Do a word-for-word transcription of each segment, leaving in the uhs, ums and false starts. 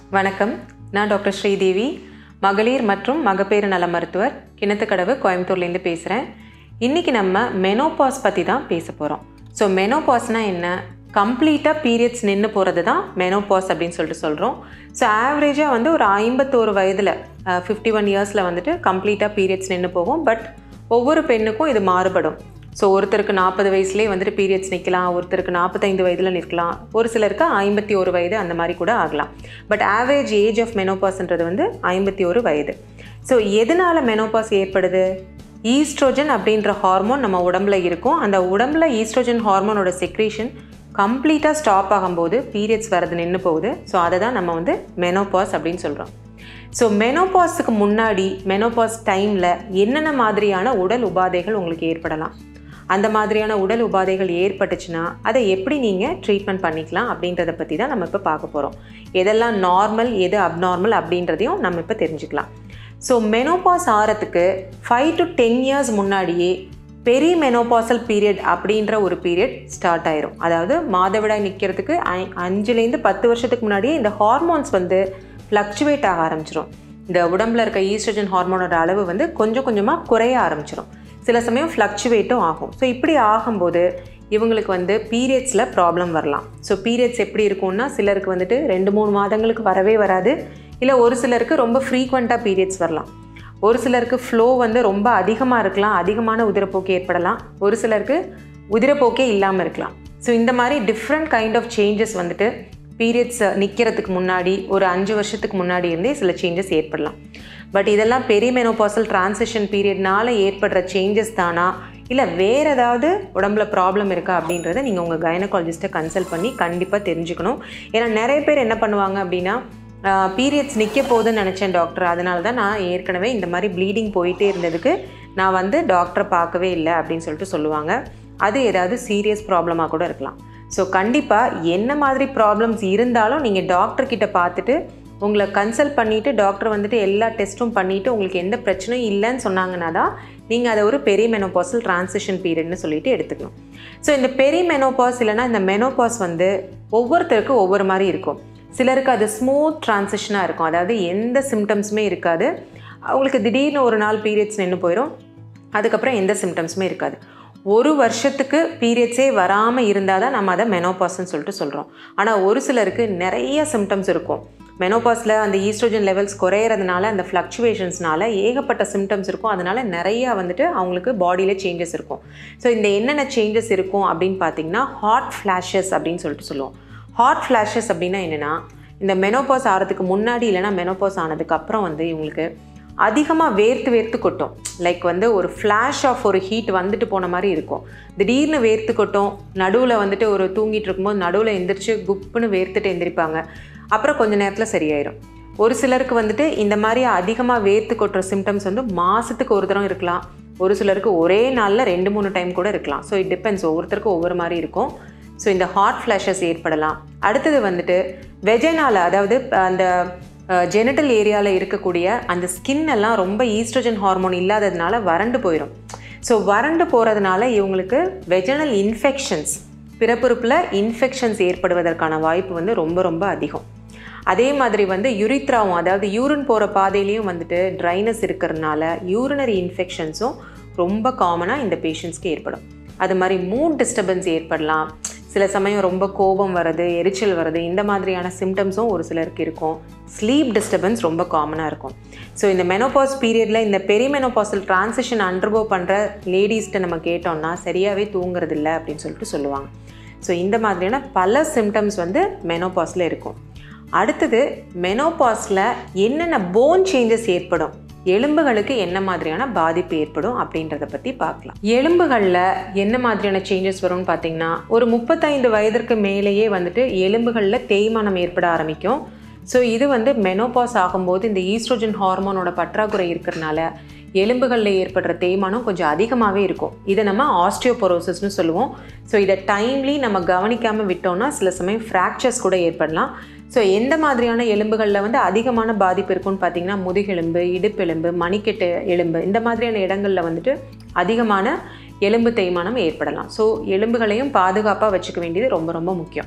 வணக்கம், நான் டாக்டர் ஸ்ரீதேவி, மகளிர் மற்றும் மகப்பேறு நல மருத்துவர், கிணத்துக்கடவு, கோயம்புத்தூர்லேருந்து பேசுகிறேன். இன்றைக்கி நம்ம மெனோபாஸ் பற்றி தான் பேச போகிறோம். ஸோ மெனோபாஸ்னால் என்ன? கம்ப்ளீட்டாக பீரியட்ஸ் நின்று போகிறது தான் மெனோபாஸ் அப்படின்னு சொல்லிட்டு சொல்கிறோம். ஸோ ஆவரேஜாக வந்து ஒரு ஐம்பத்தோரு வயதில் ஃபிஃப்டி ஒன் இயர்ஸில் வந்துட்டு கம்ப்ளீட்டாக பீரியட்ஸ் நின்று போகும். பட் ஒவ்வொரு பெண்ணுக்கும் இது மாறுபடும். ஸோ ஒருத்தருக்கு நாற்பது வயசுலேயே வந்துட்டு பீரியட்ஸ் நிற்கலாம், ஒருத்தருக்கு நாற்பத்தைந்து வயதில் நிற்கலாம், ஒரு சிலருக்கு ஐம்பத்தி ஒரு வயது அந்த மாதிரி கூட ஆகலாம். பட் ஆவரேஜ் ஏஜ் ஆஃப் மெனோபாஸ்ன்றது வந்து ஐம்பத்தி ஒரு வயது. ஸோ எதனால் மெனோபாஸ் ஏற்படுது? ஈஸ்ட்ரோஜன் அப்படின்ற ஹார்மோன் நம்ம உடம்புல இருக்கும். அந்த உடம்புல ஈஸ்ட்ரோஜன் ஹார்மோனோட செக்ரேஷன் கம்ப்ளீட்டாக ஸ்டாப் ஆகும்போது பீரியட்ஸ் வரது நின்று போகுது. ஸோ அதை தான் நம்ம வந்து மெனோபாஸ் அப்படின்னு சொல்கிறோம். ஸோ மெனோபாஸுக்கு முன்னாடி மெனோபாஸ் டைமில் என்னென்ன மாதிரியான உடல் உபாதைகள் உங்களுக்கு ஏற்படலாம்? அந்த மாதிரியான உடல் உபாதைகள் ஏற்பட்டுச்சுன்னா அதை எப்படி நீங்கள் ட்ரீட்மெண்ட் பண்ணிக்கலாம் அப்படின்றத பற்றி தான் நம்ம இப்போ பார்க்க போகிறோம். எதெல்லாம் நார்மல், எது அப்நார்மல் அப்படின்றதையும் நம்ம இப்போ தெரிஞ்சுக்கலாம். ஸோ மெனோபாஸ் ஆகிறதுக்கு ஃபைவ் டு டென் இயர்ஸ் முன்னாடியே பெரிமெனோபாசல் பீரியட் அப்படின்ற ஒரு பீரியட் ஸ்டார்ட் ஆயிரும். அதாவது மாதவிடாய் நிற்கிறதுக்கு ஐ அஞ்சுலேருந்து பத்து வருஷத்துக்கு முன்னாடியே இந்த ஹார்மோன்ஸ் வந்து ஃப்ளக்சுவேட் ஆக ஆரம்பிச்சிடும். இந்த உடம்பில் இருக்க ஈஸ்ட்ரோஜன் ஹார்மோனோட அளவு வந்து கொஞ்சம் கொஞ்சமாக குறைய ஆரம்பிச்சிடும். சில சமயம் ஃப்ளக்சுவேட்டும் ஆகும். ஸோ இப்படி ஆகும்போது இவங்களுக்கு வந்து பீரியட்ஸில் ப்ராப்ளம் வரலாம். ஸோ பீரியட்ஸ் எப்படி இருக்கும்னா, சிலருக்கு வந்துட்டு ரெண்டு மூணு மாதங்களுக்கு வரவே வராது. இல்லை ஒரு சிலருக்கு ரொம்ப ஃப்ரீக்வெண்ட்டாக பீரியட்ஸ் வரலாம். ஒரு சிலருக்கு ஃப்ளோ வந்து ரொம்ப அதிகமாக இருக்கலாம், அதிகமான உதிரப்போக்கு ஏற்படலாம். ஒரு சிலருக்கு உதிரப்போக்கே இல்லாமல் இருக்கலாம். ஸோ இந்த மாதிரி டிஃப்ரெண்ட் கைண்ட் ஆஃப் சேஞ்சஸ் வந்துட்டு பீரியட்ஸ் நிற்கிறதுக்கு முன்னாடி ஒரு அஞ்சு வருஷத்துக்கு முன்னாடி இருந்தே சில சேஞ்சஸ் ஏற்படலாம். பட் இதெல்லாம் பெரிமெனோபாசல் டிரான்சிஷன் பீரியட்னால ஏற்படுற சேஞ்சஸ் தானா, இல்லை வேறு ஏதாவது உடம்புல ப்ராப்ளம் இருக்கா அப்படின்றத நீங்கள் உங்கள் கைனகாலஜிஸ்ட்டை கன்சல்ட் பண்ணி கண்டிப்பாக தெரிஞ்சுக்கணும். ஏன்னா நிறைய பேர் என்ன பண்ணுவாங்க அப்படின்னா, பீரியட்ஸ் நிற்க போகுதுன்னு நினச்சேன் டாக்டர், அதனால தான் நான் ஏற்கனவே இந்த மாதிரி ப்ளீடிங் போயிட்டே இருந்ததுக்கு நான் வந்து டாக்டரை பார்க்கவே இல்லை அப்படின்னு சொல்லிட்டு சொல்லுவாங்க. அது ஏதாவது சீரியஸ் ப்ராப்ளமாக கூட இருக்கலாம். ஸோ கண்டிப்பாக என்ன மாதிரி ப்ராப்ளம்ஸ் இருந்தாலும் நீங்கள் டாக்டர்கிட்ட பார்த்துட்டு உங்களை கன்சல்ட் பண்ணிவிட்டு டாக்டர் வந்துட்டு எல்லா டெஸ்ட்டும் பண்ணிவிட்டு உங்களுக்கு எந்த பிரச்சனையும் இல்லைன்னு சொன்னாங்கன்னா தான் நீங்கள் அதை ஒரு பெரிமெனோபாசல் டிரான்சிஷன் பீரியட்னு சொல்லிட்டு எடுத்துக்கணும். ஸோ இந்த பெரிமெனோபாஸ் இல்லைனா இந்த மெனோபாஸ் வந்து ஒவ்வொருத்தருக்கும் ஒவ்வொரு மாதிரி இருக்கும். சிலருக்கு அது ஸ்மூத் டிரான்சிஷனாக இருக்கும், அதாவது எந்த சிம்டம்ஸுமே இருக்காது. அவங்களுக்கு திடீர்னு ஒரு நாள் பீரியட்ஸ் நின்று போயிடும், அதுக்கப்புறம் எந்த சிம்டம்ஸுமே இருக்காது. ஒரு வருஷத்துக்கு பீரியட்ஸே வராமல் இருந்தால் தான் நம்ம அதை மெனோபாஸ்ன்னு சொல்லிட்டு சொல்கிறோம். ஆனால் ஒரு சிலருக்கு நிறைய சிம்டம்ஸ் இருக்கும். மெனோபாஸில் அந்த ஈஸ்ட்ரோஜன் லெவல்ஸ் குறையிறதுனால, அந்த ஃப்ளக்சுவேஷன்ஸ்னால ஏகப்பட்ட சிம்டம்ஸ் இருக்கும். அதனால் நிறையா வந்துட்டு அவங்களுக்கு பாடியில் சேஞ்சஸ் இருக்கும். ஸோ இந்த என்னென்ன சேஞ்சஸ் இருக்கும் அப்படின்னு பார்த்தீங்கன்னா, ஹாட் ஃப்ளாஷஸ் அப்படின்னு சொல்லிட்டு சொல்லுவோம். ஹாட் ஃப்ளாஷஸ் அப்படின்னா என்னென்னா, இந்த மெனோபாஸ் ஆகிறதுக்கு முன்னாடி இல்லைனா மெனோபாஸ் ஆனதுக்கு அப்புறம் வந்து இவங்களுக்கு அதிகமாக வேர்த்து வேர்த்து கொட்டும். லைக் வந்து ஒரு ஃப்ளாஷ் ஆஃப் ஒரு ஹீட் வந்துட்டு போன மாதிரி இருக்கும். திடீர்னு வேர்த்து கொட்டும். நடுவில் வந்துட்டு ஒரு தூங்கிட்டு இருக்கும்போது நடுவில் எந்திரிச்சு குப்புன்னு வேர்த்துட்டு எந்திரிப்பாங்க. அப்புறம் கொஞ்சம் நேரத்தில் சரியாயிடும். ஒரு சிலருக்கு வந்துட்டு இந்த மாதிரி அதிகமாக வேர்த்து கொட்டுற சிம்டம்ஸ் வந்து மாதத்துக்கு ஒரு தரம் இருக்கலாம். ஒரு சிலருக்கு ஒரே நாளில் ரெண்டு மூணு டைம் கூட இருக்கலாம். ஸோ இட் டிபெண்ட்ஸ், ஒவ்வொருத்தருக்கும் ஒவ்வொரு மாதிரி இருக்கும். ஸோ இந்த ஹாட் ஃப்ளாஷஸ் ஏற்படலாம். அடுத்தது வந்துட்டு வெஜைனால, அதாவது அந்த ஜெனிட்டல் ஏரியாவில் இருக்கக்கூடிய அந்த ஸ்கின் எல்லாம் ரொம்ப ஈஸ்ட்ரோஜன் ஹார்மோன் இல்லாததுனால வறண்டு போயிடும். ஸோ வறண்டு போகிறதுனால இவங்களுக்கு வெஜைனல் இன்ஃபெக்ஷன்ஸ், பிறப்புறுப்பில் இன்ஃபெக்ஷன்ஸ் ஏற்படுவதற்கான வாய்ப்பு வந்து ரொம்ப ரொம்ப அதிகம். அதே மாதிரி வந்து யூரித்ராவும், அதாவது யூரின் போகிற பாதையிலையும் வந்துட்டு ட்ரைனஸ் இருக்கிறதுனால யூரினரி இன்ஃபெக்ஷன்ஸும் ரொம்ப காமனாக இந்த பேஷண்ட்ஸ்க்கு ஏற்படும். அது மாதிரி மூட் டிஸ்டர்பன்ஸ் ஏற்படலாம். சில சமயம் ரொம்ப கோபம் வருது, எரிச்சல் வருது, இந்த மாதிரியான சிம்டம்ஸும் ஒரு சிலருக்கு இருக்கும். ஸ்லீப் டிஸ்டர்பன்ஸ் ரொம்ப காமனாக இருக்கும். ஸோ இந்த மெனோபாஸ் பீரியடில் இந்த பெரிமெனோபாசல் டிரான்சிஷன் அண்டர்கோ பண்ணுற லேடிஸ்கிட்ட நம்ம கேட்டோம்னா சரியாகவே தூங்குறது இல்லை அப்படின்னு சொல்லிட்டு சொல்லுவாங்க. ஸோ இந்த மாதிரியான பல சிம்டம்ஸ் வந்து மெனோபாஸில் இருக்கும். அடுத்தது, மெனோபாஸில் என்னென்ன போன் சேஞ்சஸ் ஏற்படும், எலும்புகளுக்கு என்ன மாதிரியான பாதிப்பு ஏற்படும் அப்படின்றத பற்றி பார்க்கலாம். எலும்புகளில் என்ன மாதிரியான சேஞ்சஸ் வரும்னு பார்த்தீங்கன்னா, ஒரு முப்பத்தைந்து வயதிற்கு மேலேயே வந்துட்டு எலும்புகளில் தேய்மானம் ஏற்பட ஆரம்பிக்கும். ஸோ இது வந்து மெனோபாஸ் ஆகும்போது இந்த ஈஸ்ட்ரோஜன் ஹார்மோனோட பற்றாக்குறை இருக்கிறதுனால எலும்புகளில் ஏற்படுற தேய்மானம் கொஞ்சம் அதிகமாகவே இருக்கும். இதை நம்ம ஆஸ்டியோபோரோசிஸ்னு சொல்லுவோம். ஸோ இதை டைம்லி நம்ம கவனிக்காமல் விட்டோம்னா சில சமயம் ஃப்ராக்சர்ஸ் கூட ஏற்படலாம். ஸோ எந்த மாதிரியான எலும்புகளில் வந்து அதிகமான பாதிப்பு இருக்குன்னு பார்த்தீங்கன்னா, முதுகெலும்பு, இடுப்பெலும்பு, மணிக்கட்டு எலும்பு, இந்த மாதிரியான இடங்களில் வந்துட்டு அதிகமான எலும்பு தேய்மானம் ஏற்படலாம். ஸோ எலும்புகளையும் பாதுகாப்பாக வச்சுக்க வேண்டியது ரொம்ப ரொம்ப முக்கியம்.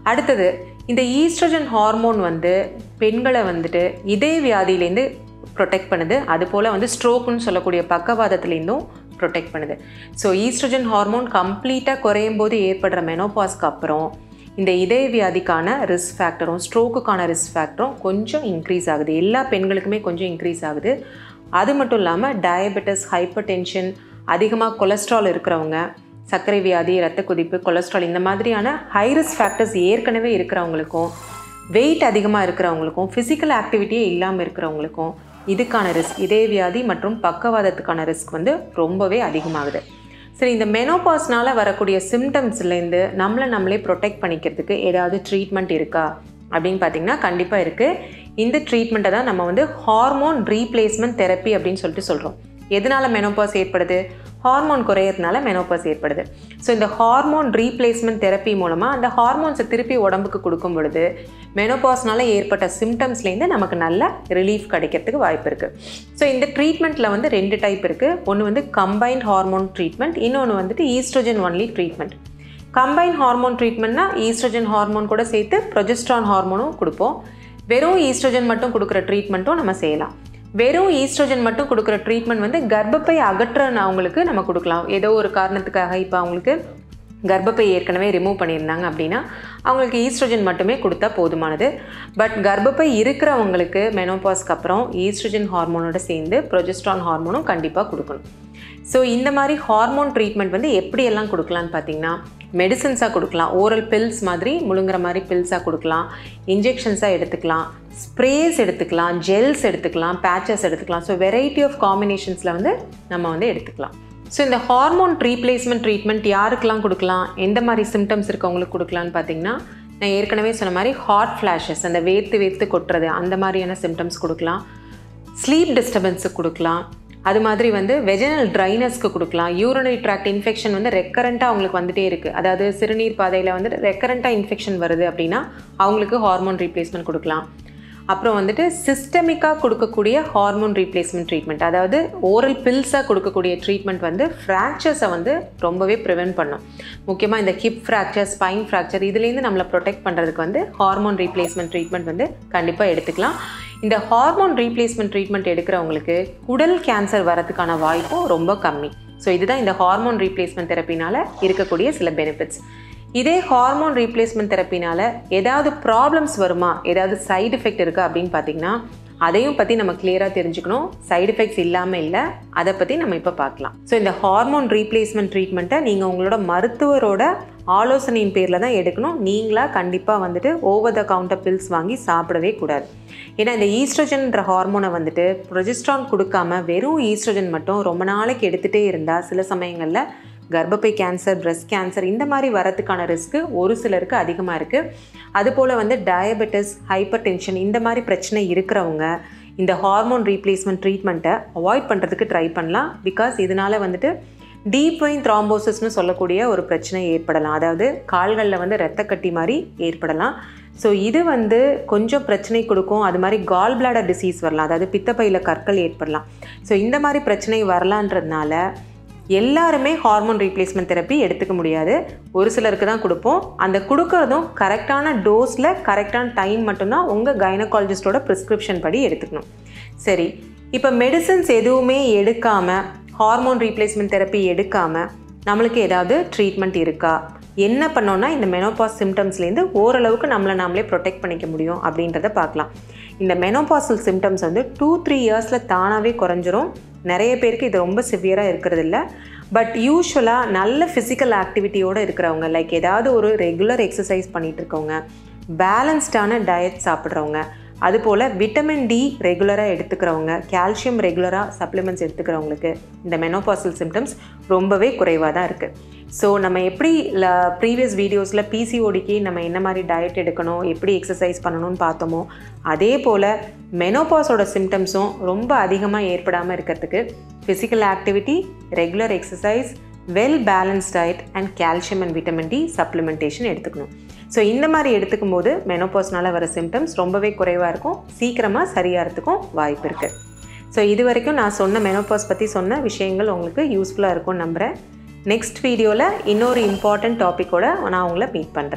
அடுத்தது இந்த ஈஸ்ட்ரோஜன் ஹார்மோன் வந்து பெண்களை வந்துட்டு இதய வியாதியிலேருந்து ப்ரொடெக்ட் பண்ணுது. அதுபோல் வந்து ஸ்ட்ரோக்குன்னு சொல்லக்கூடிய பக்கவாதத்துலேருந்தும் ப்ரொடெக்ட் பண்ணுது. ஸோ ஈஸ்ட்ரோஜன் ஹார்மோன் கம்ப்ளீட்டாக குறையும் போது ஏற்படுற மெனோபாஸ்க்கு அப்புறம் இந்த இதய வியாதிக்கான ரிஸ்க் ஃபேக்டரும் ஸ்ட்ரோக்குக்கான ரிஸ்க் ஃபேக்டரும் கொஞ்சம் இன்க்ரீஸ் ஆகுது. எல்லா பெண்களுக்குமே கொஞ்சம் இன்க்ரீஸ் ஆகுது. அது மட்டும் இல்லாமல் டயபெட்டிஸ், ஹைப்பர் டென்ஷன், அதிகமாக கொலஸ்ட்ரால் இருக்கிறவங்க, சர்க்கரை வியாதி, இரத்த கொதிப்பு, கொலஸ்ட்ரால் இந்த மாதிரியான ஹை ரிஸ்க் ஃபேக்டர்ஸ் ஏற்கனவே இருக்கிறவங்களுக்கும், வெயிட் அதிகமாக இருக்கிறவங்களுக்கும், ஃபிசிக்கல் ஆக்டிவிட்டியே இல்லாமல் இருக்கிறவங்களுக்கும் இதுக்கான ரிஸ்க், இதய வியாதி மற்றும் பக்கவாதத்துக்கான ரிஸ்க் வந்து ரொம்பவே அதிகமாகுது. சரி, இந்த மெனோபாஸ்னால் வரக்கூடிய சிம்டம்ஸ்லேருந்து நம்மளை நம்மளே ப்ரொடெக்ட் பண்ணிக்கிறதுக்கு ஏதாவது ட்ரீட்மெண்ட் இருக்கா அப்படின்னு பார்த்திங்கன்னா கண்டிப்பாக இருக்குது. இந்த ட்ரீட்மெண்ட்டை தான் நம்ம வந்து ஹார்மோன் ரீப்ளேஸ்மெண்ட் தெரப்பி அப்படின்னு சொல்லிட்டு சொல்கிறோம். எதனால் மெனோபாஸ் ஏற்படுது? ஹார்மோன் குறையிறதுனால மெனோபாஸ் ஏற்படுது. ஸோ இந்த ஹார்மோன் ரீப்ளேஸ்மெண்ட் தெரப்பி மூலமாக அந்த ஹார்மோன்ஸை திருப்பி உடம்புக்கு கொடுக்கும் பொழுது மெனோபாஸ்னால் ஏற்பட்ட சிம்டம்ஸ்லேருந்து நமக்கு நல்ல ரிலீஃப் கிடைக்கிறதுக்கு வாய்ப்பு இருக்குது. ஸோ இந்த ட்ரீட்மெண்ட்டில் வந்து ரெண்டு டைப் இருக்குது. ஒன்று வந்து கம்பைன்ட் ஹார்மோன் ட்ரீட்மெண்ட், இன்னொன்று வந்துட்டு estrogen only treatment. Combine hormone ட்ரீட்மெண்ட்னா ஈஸ்ட்ரோஜன் ஹார்மோன் கூட சேர்த்து ப்ரொஜெஸ்ட்ரான் ஹார்மோனும் கொடுப்போம். வெறும் ஈஸ்ட்ரோஜன் மட்டும் கொடுக்குற ட்ரீட்மெண்ட்டும் நம்ம செய்யலாம். வெறும் ஈஸ்ட்ரோஜன் மட்டும் கொடுக்குற ட்ரீட்மெண்ட் வந்து கர்ப்பப்பை அகற்றன்னு அவங்களுக்கு நம்ம கொடுக்கலாம். ஏதோ ஒரு காரணத்துக்காக இப்போ அவங்களுக்கு கர்ப்பப்பை ஏற்கனவே ரிமூவ் பண்ணியிருந்தாங்க அப்படின்னா அவங்களுக்கு ஈஸ்ட்ரோஜன் மட்டுமே கொடுத்தா போதுமானது. பட் கர்ப்பப்பை இருக்கிறவங்களுக்கு மெனோபாஸ்க்கு அப்புறம் ஈஸ்ட்ரோஜன் ஹார்மோனோட சேர்ந்து ப்ரொஜெஸ்ட்ரான் ஹார்மோனும் கண்டிப்பாக கொடுக்கணும். ஸோ இந்த மாதிரி ஹார்மோன் ட்ரீட்மெண்ட் வந்து எப்படியெல்லாம் கொடுக்கலான்னு பார்த்தீங்கன்னா, மெடிசன்ஸாக கொடுக்கலாம், ஓரல் பில்ஸ் மாதிரி முழுங்குற மாதிரி பில்ஸாக கொடுக்கலாம், இன்ஜெக்ஷன்ஸாக எடுத்துக்கலாம், ஸ்ப்ரேஸ் எடுத்துக்கலாம், ஜெல்ஸ் எடுத்துக்கலாம், பேச்சஸ் எடுத்துக்கலாம். ஸோ வெரைட்டி ஆஃப் காம்பினேஷன்ஸில் வந்து நம்ம வந்து எடுத்துக்கலாம். ஸோ இந்த ஹார்மோன் ரீப்ளேஸ்மெண்ட் ட்ரீட்மெண்ட் யாருக்கெல்லாம் கொடுக்கலாம், எந்த மாதிரி சிம்டம்ஸ் இருக்கவங்களுக்கு கொடுக்கலான்னு பார்த்தீங்கன்னா, நான் ஏற்கனவே சொன்ன மாதிரி ஹாட் ஃப்ளாஷஸ், அந்த வேர்த்து வேர்த்து கொட்டுறது, அந்த மாதிரியான சிம்டம்ஸ் கொடுக்கலாம். ஸ்லீப் டிஸ்டர்பன்ஸுக்கு கொடுக்கலாம். அது மாதிரி வந்து வெஜினல் ட்ரைனஸ்க்கு கொடுக்கலாம். யூரினரி ட்ராக்ட் இன்ஃபெக்ஷன் வந்து ரெக்கரண்ட்டாக அவங்களுக்கு வந்துகிட்டே இருக்குது, அதாவது சிறுநீர் பாதையில் வந்து ரெக்கரண்ட்டாக இன்ஃபெக்ஷன் வருது அப்படின்னா அவங்களுக்கு ஹார்மோன் ரீப்ளேஸ்மெண்ட் கொடுக்கலாம். அப்புறம் வந்துட்டு சிஸ்டமிக்காக கொடுக்கக்கூடிய ஹார்மோன் ரீப்ளேஸ்மெண்ட் ட்ரீட்மெண்ட், அதாவது ஓரல் பில்ஸாக கொடுக்கக்கூடிய ட்ரீட்மெண்ட் வந்து ஃப்ராக்சர்ஸை வந்து ரொம்பவே ப்ரிவென்ட் பண்ணும். முக்கியமாக இந்த ஹிப் ஃப்ராக்சர், ஸ்பைன் ஃப்ராக்சர் இதுலேருந்து நம்மளை ப்ரொடெக்ட் பண்ணுறதுக்கு வந்து ஹார்மோன் ரீப்ளேஸ்மெண்ட் ட்ரீட்மெண்ட் வந்து கண்டிப்பாக எடுத்துக்கலாம். இந்த ஹார்மோன் ரீப்ளேஸ்மெண்ட் ட்ரீட்மெண்ட் எடுக்கிறவங்களுக்கு குடல் கேன்சர் வரதுக்கான வாய்ப்பும் ரொம்ப கம்மி. ஸோ இதுதான் இந்த ஹார்மோன் ரீப்ளேஸ்மெண்ட் தெரப்பினால் இருக்கக்கூடிய சில பெனிஃபிட்ஸ். இதே ஹார்மோன் ரீப்ளேஸ்மெண்ட் தெரப்பினால் ஏதாவது ப்ராப்ளம்ஸ் வருமா, ஏதாவது சைடு எஃபெக்ட் இருக்கா அப்படின்னு பார்த்தீங்கன்னா அதையும் பற்றி நம்ம கிளியராக தெரிஞ்சுக்கணும். சைடு எஃபெக்ட்ஸ் இல்லாமல் இல்லை, அதை பற்றி நம்ம இப்போ பார்க்கலாம். ஸோ இந்த ஹார்மோன் ரீப்ளேஸ்மெண்ட் ட்ரீட்மெண்ட்டை நீங்கள் உங்களோட மருத்துவரோட ஆலோசனையின் பேரில் தான் எடுக்கணும். நீங்களாக கண்டிப்பாக வந்துட்டு ஓவர் த கவுண்டர் பில்ஸ் வாங்கி சாப்பிடவே கூடாது. ஏன்னா இந்த ஈஸ்ட்ரோஜன்ற ஹார்மோனை வந்துட்டு ப்ரொஜெஸ்ட்ரான் கொடுக்காம வெறும் ஈஸ்ட்ரோஜன் மட்டும் ரொம்ப நாளைக்கு எடுத்துகிட்டே இருந்தால் சில சமயங்களில் கர்ப்பப்பை கேன்சர், பிரெஸ்ட் கேன்சர் இந்த மாதிரி வரதுக்கான ரிஸ்க்கு ஒரு சிலருக்கு அதிகமாக இருக்குது. அதுபோல் வந்து டயபெட்டிஸ், ஹைப்பர் டென்ஷன் இந்த மாதிரி பிரச்சனை இருக்கிறவங்க இந்த ஹார்மோன் ரீப்ளேஸ்மெண்ட் ட்ரீட்மெண்ட்டை அவாய்ட் பண்ணுறதுக்கு ட்ரை பண்ணலாம். பிகாஸ் இதனால் வந்துட்டு டீப் வெயின் த்ராம்போசிஸ்னு சொல்லக்கூடிய ஒரு பிரச்சனை ஏற்படலாம், அதாவது கால்களில் வந்து இரத்தக்கட்டி மாதிரி ஏற்படலாம். ஸோ இது வந்து கொஞ்சம் பிரச்சனை கொடுக்கும். அது மாதிரி கால் பிளாடர் டிசீஸ் வரலாம், அதாவது பித்தப்பையில் கற்கள் ஏற்படலாம். ஸோ இந்த மாதிரி பிரச்சனை வரலான்றதுனால எல்லாருமே ஹார்மோன் ரீப்ளேஸ்மெண்ட் தெரப்பி எடுத்துக்க முடியாது. ஒரு சிலருக்கு தான் கொடுப்போம். அந்த கொடுக்கறதும் கரெக்டான டோஸில் கரெக்டான டைம் மட்டும்தான் உங்கள் கைனகாலஜிஸ்டோட ப்ரிஸ்கிரிப்ஷன் படி எடுத்துக்கணும். சரி, இப்போ மெடிசன்ஸ் எதுவுமே எடுக்காமல், ஹார்மோன் ரீப்ளேஸ்மெண்ட் தெரப்பி எடுக்காமல் நம்மளுக்கு ஏதாவது ட்ரீட்மெண்ட் இருக்கா, என்ன பண்ணோன்னா இந்த மெனோபாஸ் சிம்டம்ஸ்லேருந்து ஓரளவுக்கு நம்மளை நாமளே ப்ரொடெக்ட் பண்ணிக்க முடியும் அப்படின்றத பார்க்கலாம். இந்த மெனோபாசல் சிம்டம்ஸ் வந்து டூ த்ரீ இயர்ஸில் தானாகவே குறைஞ்சிரும். நிறைய பேருக்கு இது ரொம்ப சிவியராக இருக்கிறது இல்லை. பட் யூஸ்வலாக நல்ல ஃபிசிக்கல் ஆக்டிவிட்டியோடு இருக்கிறவங்க, லைக் ஏதாவது ஒரு ரெகுலர் எக்ஸசைஸ் பண்ணிகிட்டு இருக்கவங்க, பேலன்ஸ்டான டயட் சாப்பிட்றவங்க, அதுபோல் விட்டமின் டி ரெகுலராக எடுத்துக்கிறவங்க, கால்சியம் ரெகுலராக சப்ளிமெண்ட்ஸ் எடுத்துக்கிறவங்களுக்கு இந்த மெனோபாசல் சிம்டம்ஸ் ரொம்பவே குறைவாக தான் இருக்குது. ஸோ நம்ம எப்படி ல ப்ரீவியஸ் வீடியோஸில் பிசிஓடிக்கு நம்ம என்ன மாதிரி டயட் எடுக்கணும், எப்படி எக்ஸசைஸ் பண்ணணும்னு பார்த்தோமோ, அதே போல் மெனோபாஸோட சிம்டம்ஸும் ரொம்ப அதிகமாக ஏற்படாமல் இருக்கிறதுக்கு physical activity, regular exercise, well balanced diet and calcium and vitamin D supplementation எடுத்துக்கணும். ஸோ இந்த மாதிரி எடுத்துக்கும் போது மெனோபாஸ்னால் வர சிம்டம்ஸ் ரொம்பவே குறைவாக இருக்கும், சீக்கிரமாக சரியாகிறதுக்கும் வாய்ப்பு இருக்குது. ஸோ இது வரைக்கும் நான் சொன்ன மெனோபாஸ் பற்றி சொன்ன விஷயங்கள் உங்களுக்கு யூஸ்ஃபுல்லாக இருக்கும்னு நம்புகிறேன். நெக்ஸ்ட் வீடியோவில் இன்னொரு இம்பார்ட்டண்ட் டாப்பிக்கோடு நான் உங்களை மீட் பண்ணுறேன்.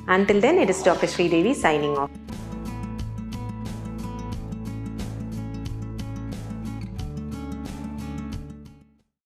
Until then, it is Doctor SreDevi signing off.